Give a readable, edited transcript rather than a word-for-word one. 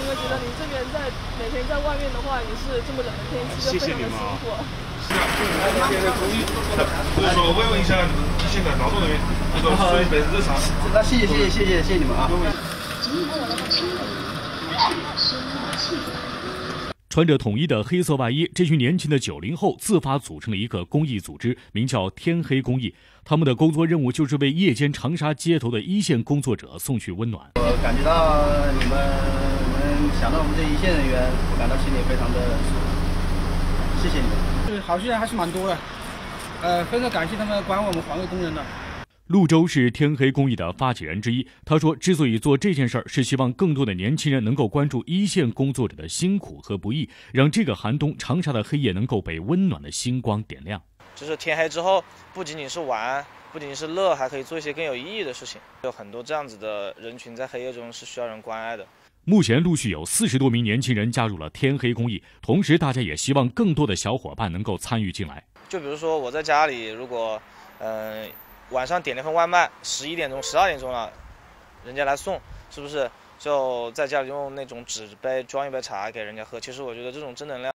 有没有觉得您这边每天在外面的话，也是这么冷的天气，就非常的辛苦。 是啊，就是天的公益，就是说慰问一下一线的劳动人员，这个所以本日常。 那谢谢你们啊。 穿着统一的黑色外衣，这群年轻的90后自发组成了一个公益组织，名叫天黑公益。他们的工作任务就是为夜间长沙街头的一线工作者送去温暖。 我感觉到你们能想到我们这一线人员，我感到心里非常的舒服。谢谢你们。 对，好些人还是蛮多的，非常感谢他们管我们环卫工人的。 陆洲是天黑公益的发起人之一，他说之所以做这件事儿，是希望更多的年轻人能够关注一线工作者的辛苦和不易，让这个寒冬长沙的黑夜能够被温暖的星光点亮。 就是天黑之后，不仅仅是玩，不仅仅是乐，还可以做一些更有意义的事情。有很多这样子的人群在黑夜中是需要人关爱的。 目前陆续有40多名年轻人加入了天黑公益，同时大家也希望更多的小伙伴能够参与进来。 就比如说我在家里，如果晚上点了份外卖，11点钟、12点钟了，人家来送，是不是就在家里用那种纸杯装一杯茶给人家喝？其实我觉得这种正能量